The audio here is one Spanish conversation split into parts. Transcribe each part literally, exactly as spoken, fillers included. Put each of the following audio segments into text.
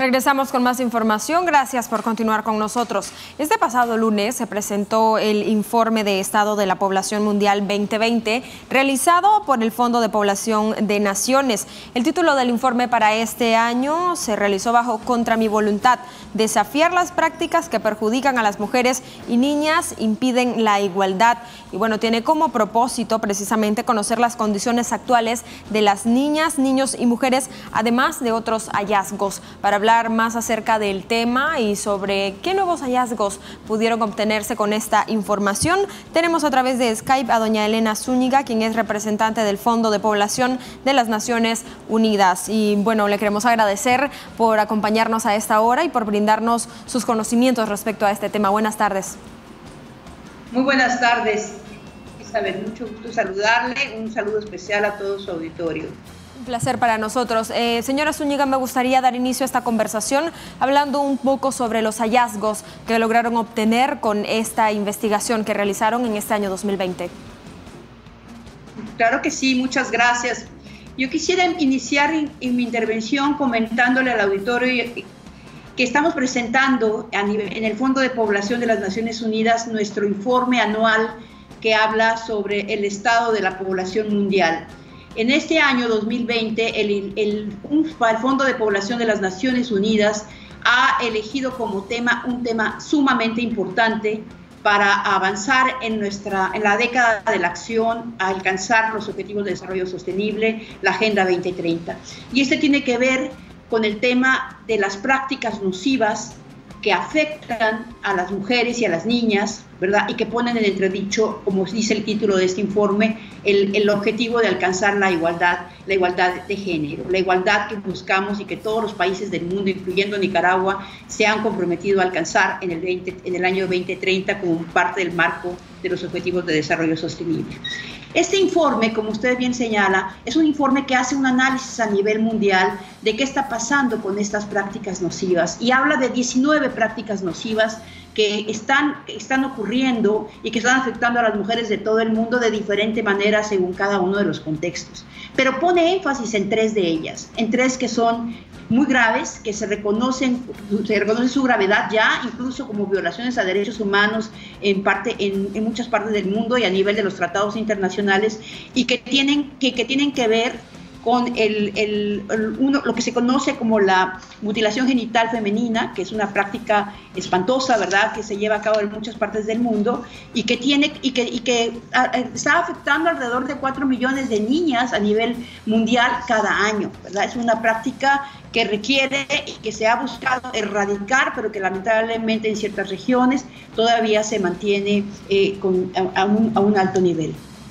Regresamos con más información. Gracias por continuar con nosotros. Este pasado lunes se presentó el Informe de Estado de la Población Mundial veinte veinte, realizado por el Fondo de Población de Naciones. El título del informe para este año se realizó bajo Contra mi voluntad: desafiar las prácticas que perjudican a las mujeres y niñas, impiden la igualdad. Y bueno, tiene como propósito precisamente conocer las condiciones actuales de las niñas, niños y mujeres, además de otros hallazgos. Para hablar más acerca del tema y sobre qué nuevos hallazgos pudieron obtenerse con esta información, tenemos a través de Skype a doña Elena Zúñiga, quien es representante del Fondo de Población de las Naciones Unidas. Y bueno, le queremos agradecer por acompañarnos a esta hora y por brindarnos sus conocimientos respecto a este tema. Buenas tardes. Muy buenas tardes, Isabel. Mucho gusto saludarle. Un saludo especial a todo su auditorio. Un placer para nosotros. Eh, señora Zúñiga, me gustaría dar inicio a esta conversación hablando un poco sobre los hallazgos que lograron obtener con esta investigación que realizaron en este año dos mil veinte. Claro que sí, muchas gracias. Yo quisiera iniciar en, en mi intervención comentándole al auditorio que estamos presentando a nivel, en el Fondo de Población de las Naciones Unidas nuestro informe anual que habla sobre el estado de la población mundial. En este año dos mil veinte, el, el, el Fondo de Población de las Naciones Unidas ha elegido como tema un tema sumamente importante para avanzar en, nuestra, en la década de la acción a alcanzar los Objetivos de Desarrollo Sostenible, la Agenda veinte treinta. Y este tiene que ver con el tema de las prácticas nocivas que afectan a las mujeres y a las niñas, ¿verdad? Y que ponen en entredicho, como dice el título de este informe, el, el objetivo de alcanzar la igualdad, la igualdad de género, la igualdad que buscamos y que todos los países del mundo, incluyendo Nicaragua, se han comprometido a alcanzar en el, veinte, en el año veinte treinta como parte del marco de los Objetivos de Desarrollo Sostenible. Este informe, como usted bien señala, es un informe que hace un análisis a nivel mundial de qué está pasando con estas prácticas nocivas y habla de diecinueve prácticas nocivas que están, están ocurriendo y que están afectando a las mujeres de todo el mundo de diferente manera según cada uno de los contextos. Pero pone énfasis en tres de ellas, en tres que son muy graves, que se reconocen, se reconoce su gravedad ya, incluso como violaciones a derechos humanos en, parte, en, en muchas partes del mundo y a nivel de los tratados internacionales, y que tienen que, que, tienen que ver con el, el, el, uno, lo que se conoce como la mutilación genital femenina, que es una práctica espantosa, ¿verdad?, que se lleva a cabo en muchas partes del mundo y que, tiene, y que, y que a, está afectando alrededor de cuatro millones de niñas a nivel mundial cada año, ¿verdad? Es una práctica que requiere y que se ha buscado erradicar, pero que lamentablemente en ciertas regiones todavía se mantiene eh, con, a, a, un, a un alto nivel.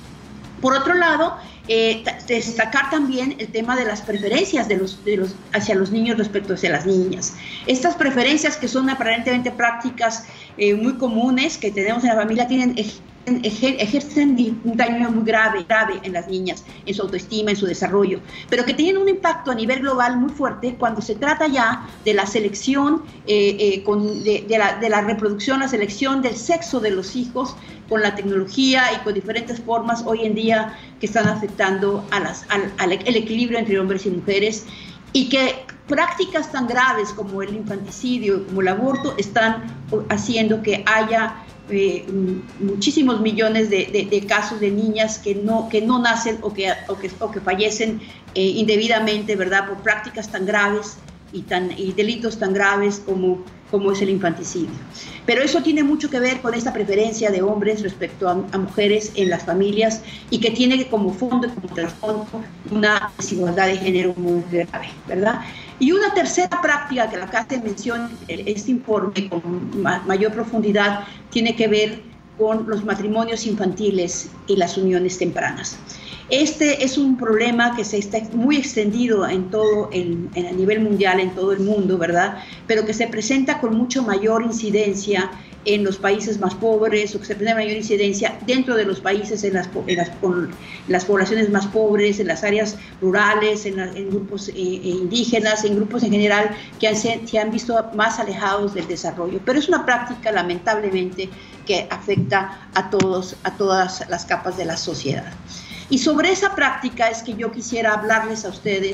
Por otro lado, Eh, destacar también el tema de las preferencias de los, de los, hacia los niños respecto hacia las niñas. Estas preferencias, que son aparentemente prácticas eh, muy comunes que tenemos en la familia, tienen, ejer, ejercen un daño muy grave, grave en las niñas, en su autoestima, en su desarrollo, pero que tienen un impacto a nivel global muy fuerte cuando se trata ya de la selección, eh, eh, con, de, de, la, de la reproducción, la selección del sexo de los hijos, con la tecnología y con diferentes formas hoy en día que están afectando a las, al, al el equilibrio entre hombres y mujeres, y que prácticas tan graves como el infanticidio, como el aborto, están haciendo que haya eh, muchísimos millones de, de, de casos de niñas que no, que no nacen o que, o que, o que fallecen eh, indebidamente, ¿verdad?, por prácticas tan graves y, tan, y delitos tan graves como como es el infanticidio. Pero eso tiene mucho que ver con esta preferencia de hombres respecto a, a mujeres en las familias, y que tiene como fondo, como trasfondo, una desigualdad de género muy grave, ¿verdad? Y una tercera práctica que acá se menciona en este informe con ma mayor profundidad tiene que ver con los matrimonios infantiles y las uniones tempranas. Este es un problema que se está muy extendido en todo el, en, a nivel mundial, en todo el mundo, ¿verdad? Pero que se presenta con mucho mayor incidencia en los países más pobres, o que se presenta mayor incidencia dentro de los países, en las, en las, en las poblaciones más pobres, en las áreas rurales, en, la, en grupos eh, indígenas, en grupos en general que han, se, se han visto más alejados del desarrollo. Pero es una práctica, lamentablemente, que afecta a, todos, a todas las capas de la sociedad. Y sobre esa práctica es que yo quisiera hablarles a ustedes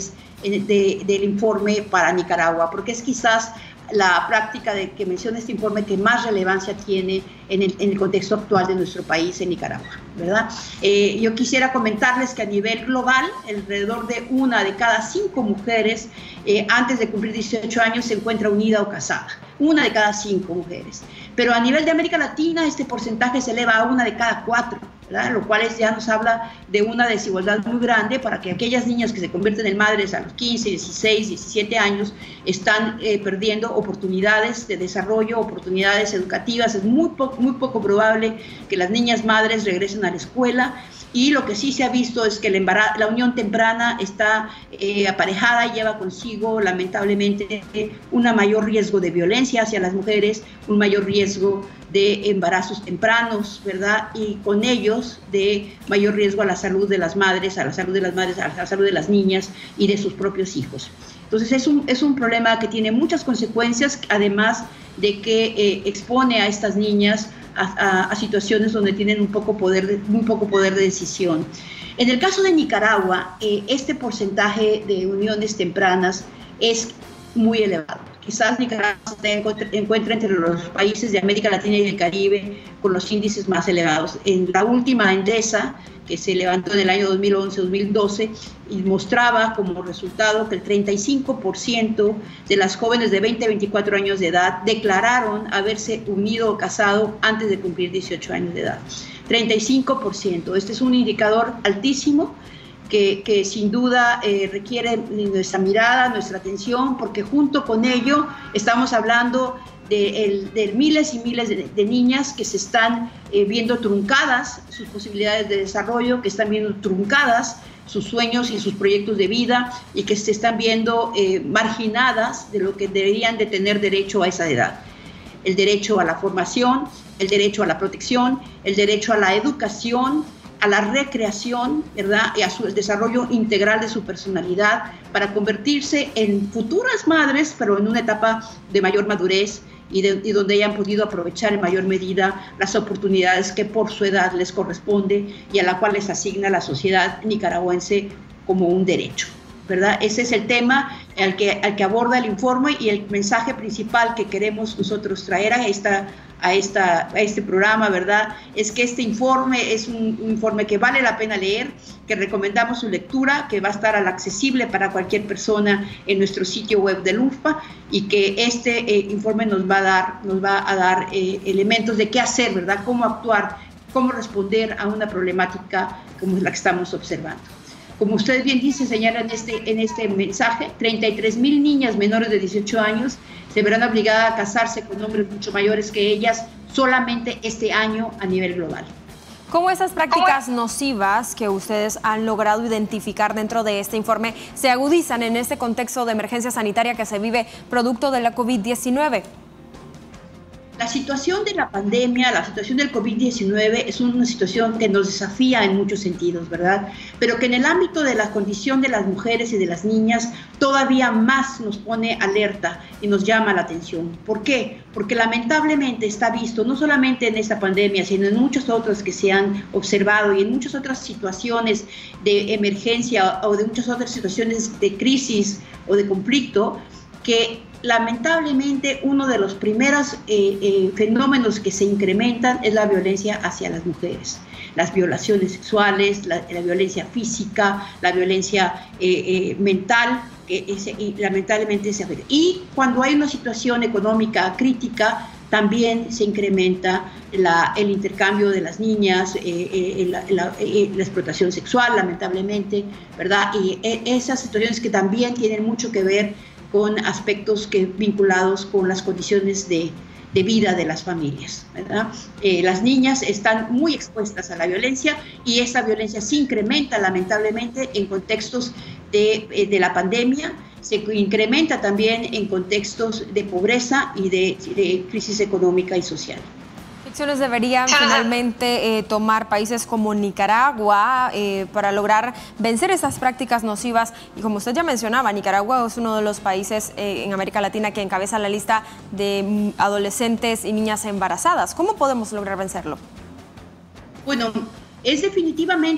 de, del informe para Nicaragua, porque es quizás la práctica de que menciona este informe que más relevancia tiene en el, en el contexto actual de nuestro país, en Nicaragua, ¿verdad? Eh, yo quisiera comentarles que a nivel global, alrededor de una de cada cinco mujeres eh, antes de cumplir dieciocho años se encuentra unida o casada, una de cada cinco mujeres. Pero a nivel de América Latina este porcentaje se eleva a una de cada cuatro, ¿verdad? Lo cual es, ya nos habla de una desigualdad muy grande para que aquellas niñas que se convierten en madres a los quince, dieciséis, diecisiete años están eh, perdiendo oportunidades de desarrollo, oportunidades educativas. Es muy, po muy poco probable que las niñas madres regresen a la escuela. Y lo que sí se ha visto es que el embarazo, la unión temprana está eh, aparejada y lleva consigo, lamentablemente, un mayor riesgo de violencia hacia las mujeres, un mayor riesgo de embarazos tempranos, ¿verdad? Y con ellos de mayor riesgo a la salud de las madres, a la salud de las madres, a la salud de las niñas y de sus propios hijos. Entonces es un, es un problema que tiene muchas consecuencias, además de que eh, expone a estas niñas A, a, a situaciones donde tienen un poco poder de, muy poco poder de decisión. En el caso de Nicaragua, eh, este porcentaje de uniones tempranas es muy elevado. Quizás Nicaragua se encuentra, encuentra entre los países de América Latina y del Caribe con los índices más elevados. En la última ENDESA, que se levantó en el año dos mil once dos mil doce, y mostraba como resultado que el treinta y cinco por ciento de las jóvenes de veinte a veinticuatro años de edad declararon haberse unido o casado antes de cumplir dieciocho años de edad. treinta y cinco por ciento. Este es un indicador altísimo que, que sin duda eh, requiere nuestra mirada, nuestra atención, porque junto con ello estamos hablando de, el, de miles y miles de, de niñas que se están eh, viendo truncadas sus posibilidades de desarrollo, que están viendo truncadas sus sueños y sus proyectos de vida y que se están viendo eh, marginadas de lo que deberían de tener derecho a esa edad. El derecho a la formación, el derecho a la protección, el derecho a la educación, a la recreación, ¿verdad? Y a su el desarrollo integral de su personalidad para convertirse en futuras madres, pero en una etapa de mayor madurez y, de, y donde hayan podido aprovechar en mayor medida las oportunidades que por su edad les corresponde y a la cual les asigna la sociedad nicaragüense como un derecho, ¿verdad? Ese es el tema al que, al que aborda el informe y el mensaje principal que queremos nosotros traer a esta A, esta, a este programa, ¿verdad? Es que este informe es un, un informe que vale la pena leer, que recomendamos su lectura, que va a estar accesible para cualquier persona en nuestro sitio web del U N F P A y que este eh, informe nos va a dar, nos va a dar eh, elementos de qué hacer, ¿verdad? Cómo actuar, cómo responder a una problemática como la que estamos observando. Como usted bien dice, señala en este, en este mensaje, treinta y tres mil niñas menores de dieciocho años se verán obligadas a casarse con hombres mucho mayores que ellas solamente este año a nivel global. ¿Cómo esas prácticas nocivas que ustedes han logrado identificar dentro de este informe se agudizan en este contexto de emergencia sanitaria que se vive producto de la COVID diecinueve? La situación de la pandemia, la situación del COVID diecinueve es una situación que nos desafía en muchos sentidos, ¿verdad? Pero que en el ámbito de la condición de las mujeres y de las niñas todavía más nos pone alerta y nos llama la atención. ¿Por qué? Porque lamentablemente está visto, no solamente en esta pandemia, sino en muchas otras que se han observado y en muchas otras situaciones de emergencia o de muchas otras situaciones de crisis o de conflicto, que lamentablemente uno de los primeros eh, eh, fenómenos que se incrementan es la violencia hacia las mujeres. Las violaciones sexuales, la, la violencia física, la violencia eh, eh, mental, que es, y lamentablemente se afecta. Y cuando hay una situación económica crítica, también se incrementa la, el intercambio de las niñas, eh, eh, la, la, eh, la explotación sexual, lamentablemente, ¿verdad? Y eh, esas situaciones que también tienen mucho que ver con aspectos que, vinculados con las condiciones de, de vida de las familias, ¿verdad? Eh, las niñas están muy expuestas a la violencia y esa violencia se incrementa lamentablemente en contextos de, de la pandemia, se incrementa también en contextos de pobreza y de, de crisis económica y social. ¿Qué acciones deberían finalmente eh, tomar países como Nicaragua eh, para lograr vencer estas prácticas nocivas? Y como usted ya mencionaba, Nicaragua es uno de los países eh, en América Latina que encabeza la lista de adolescentes y niñas embarazadas. ¿Cómo podemos lograr vencerlo? Bueno, es definitivamente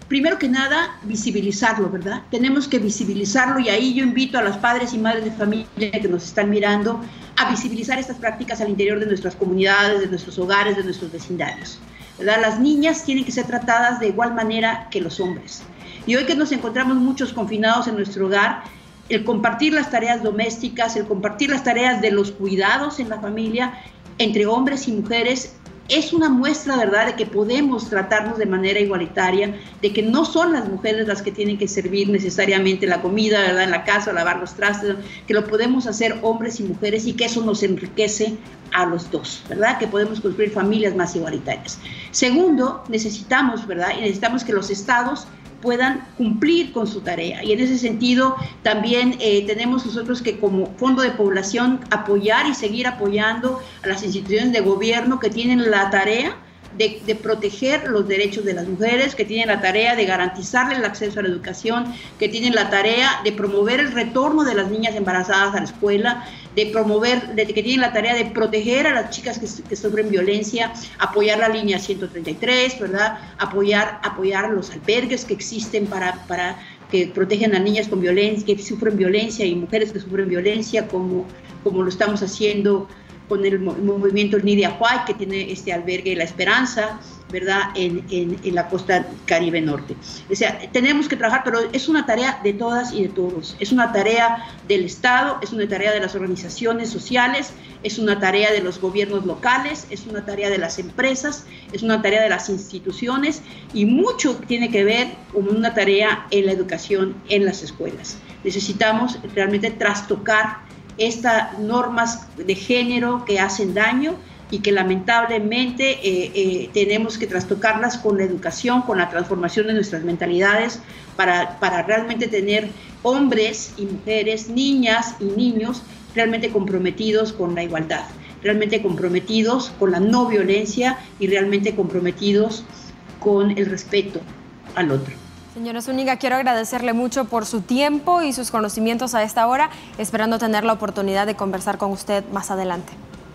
primero que nada, visibilizarlo, ¿verdad? Tenemos que visibilizarlo y ahí yo invito a los padres y madres de familia que nos están mirando a visibilizar estas prácticas al interior de nuestras comunidades, de nuestros hogares, de nuestros vecindarios, ¿verdad? Las niñas tienen que ser tratadas de igual manera que los hombres. Y hoy que nos encontramos muchos confinados en nuestro hogar, el compartir las tareas domésticas, el compartir las tareas de los cuidados en la familia entre hombres y mujeres es una muestra, ¿verdad?, de que podemos tratarnos de manera igualitaria, de que no son las mujeres las que tienen que servir necesariamente la comida, ¿verdad?, en la casa, lavar los trastes, que lo podemos hacer hombres y mujeres y que eso nos enriquece a los dos, ¿verdad?, que podemos construir familias más igualitarias. Segundo, necesitamos, ¿verdad?, y necesitamos que los estados puedan cumplir con su tarea. Y en ese sentido también eh, tenemos nosotros que como Fondo de Población apoyar y seguir apoyando a las instituciones de gobierno que tienen la tarea de, de proteger los derechos de las mujeres, que tienen la tarea de garantizarles el acceso a la educación, que tienen la tarea de promover el retorno de las niñas embarazadas a la escuela, de promover, de, que tienen la tarea de proteger a las chicas que, que sufren violencia, apoyar la línea ciento treinta y tres, ¿verdad? Apoyar, apoyar los albergues que existen para, para que protegen a niñas con violencia, que sufren violencia y mujeres que sufren violencia, como, como lo estamos haciendo con el movimiento Nidia Huay, que tiene este albergue La Esperanza, ¿verdad?, en, en, en la costa Caribe Norte. O sea, tenemos que trabajar, pero es una tarea de todas y de todos. Es una tarea del Estado, es una tarea de las organizaciones sociales, es una tarea de los gobiernos locales, es una tarea de las empresas, es una tarea de las instituciones y mucho tiene que ver con una tarea en la educación en las escuelas. Necesitamos realmente trastocar estas normas de género que hacen daño y que lamentablemente eh, eh, tenemos que trastocarlas con la educación, con la transformación de nuestras mentalidades para, para realmente tener hombres y mujeres, niñas y niños realmente comprometidos con la igualdad, realmente comprometidos con la no violencia y realmente comprometidos con el respeto al otro. Señora Zúñiga, quiero agradecerle mucho por su tiempo y sus conocimientos a esta hora, esperando tener la oportunidad de conversar con usted más adelante.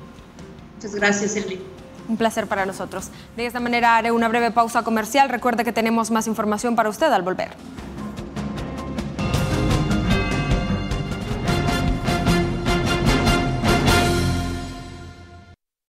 Muchas gracias, Elvin. Un placer para nosotros. De esta manera haré una breve pausa comercial. Recuerde que tenemos más información para usted al volver.